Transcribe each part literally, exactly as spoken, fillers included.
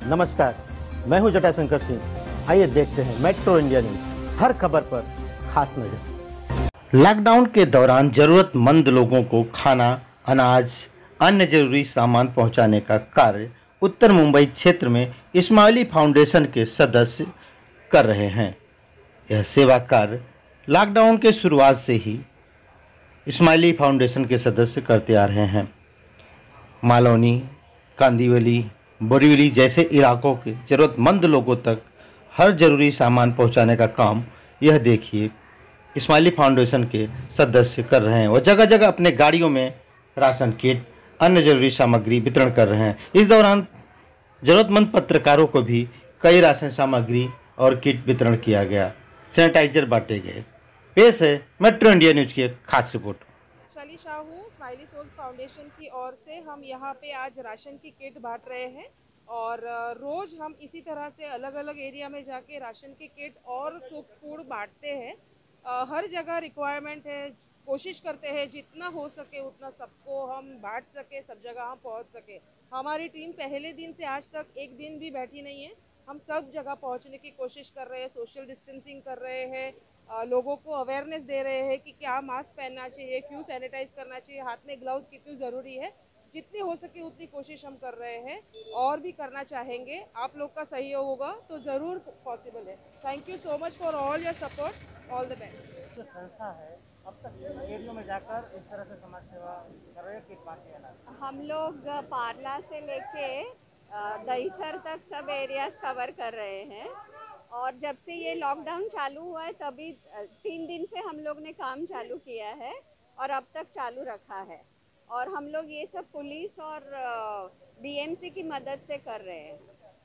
नमस्कार, मैं हूं जटाशंकर सिंह। आइए देखते हैं मेट्रो इंडिया न्यूज, हर खबर पर खास नजर। लॉकडाउन के दौरान जरूरतमंद लोगों को खाना, अनाज, अन्य जरूरी सामान पहुंचाने का कार्य उत्तर मुंबई क्षेत्र में इस्माइली फाउंडेशन के सदस्य कर रहे हैं। यह सेवा कार्य लॉकडाउन के शुरुआत से ही इस्माइली फाउंडेशन के सदस्य करते आ रहे हैं। मालौनी, कांदिवली, बोरीवली जैसे इलाकों के ज़रूरतमंद लोगों तक हर ज़रूरी सामान पहुंचाने का काम यह देखिए इस्माइली फाउंडेशन के सदस्य कर रहे हैं। वो जगह जगह अपने गाड़ियों में राशन किट, अन्य जरूरी सामग्री वितरण कर रहे हैं। इस दौरान ज़रूरतमंद पत्रकारों को भी कई राशन सामग्री और किट वितरण किया गया, सैनिटाइजर बांटे गए। पेश है मेट्रो इंडिया न्यूज की एक खास रिपोर्ट। शैली शाहू, स्माइली सोल्स फाउंडेशन की ओर से हम यहाँ पे आज राशन की किट बांट रहे हैं और रोज़ हम इसी तरह से अलग अलग एरिया में जाके राशन की किट और कुक फूड बांटते हैं। हर जगह रिक्वायरमेंट है, कोशिश करते हैं जितना हो सके उतना सबको हम बांट सके, सब जगह हम पहुँच सके। हमारी टीम पहले दिन से आज तक एक दिन भी बैठी नहीं है। हम सब जगह पहुँचने की कोशिश कर रहे हैं, सोशल डिस्टेंसिंग कर रहे हैं, लोगों को अवेयरनेस दे रहे हैं कि क्या मास्क पहनना चाहिए, क्यों सैनिटाइज करना चाहिए, हाथ में ग्लव्स कितनी ज़रूरी है। जितनी हो सके उतनी कोशिश हम कर रहे हैं और भी करना चाहेंगे। आप लोग का सहयोग होगा तो ज़रूर पॉसिबल है। Thank you so much for all your support. All the best. जो संस्था है अब तक एरियो में जाकर इस तरह से समाज सेवा कर रहे हैं, किट बांटते हैं। हम लोग पारला से लेके दहीसर तक सब एरियाज कवर कर रहे हैं और जब से ये लॉकडाउन चालू हुआ है तभी तीन दिन से हम लोग ने काम चालू किया है और अब तक चालू रखा है। और हम लोग ये सब पुलिस और डीएमसी की मदद से कर रहे हैं।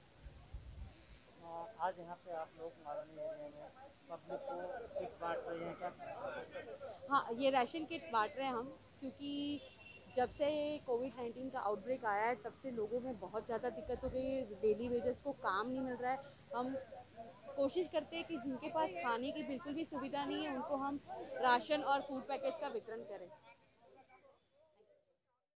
आज यहाँ पे आप लोग मालौनी एरिया में पब्लिक को किट बांट रहे हैं क्या? हाँ, ये राशन किट बांट रहे हैं हम, क्योंकि जब से कोविड नाइन्टीन का आउटब्रेक आया है तब से लोगों में बहुत ज़्यादा दिक्कत हो गई है। डेली वेजेस को काम नहीं मिल रहा है। हम कोशिश करते हैं कि जिनके पास खाने की बिल्कुल भी सुविधा नहीं है उनको हम राशन और फूड पैकेज का वितरण करें।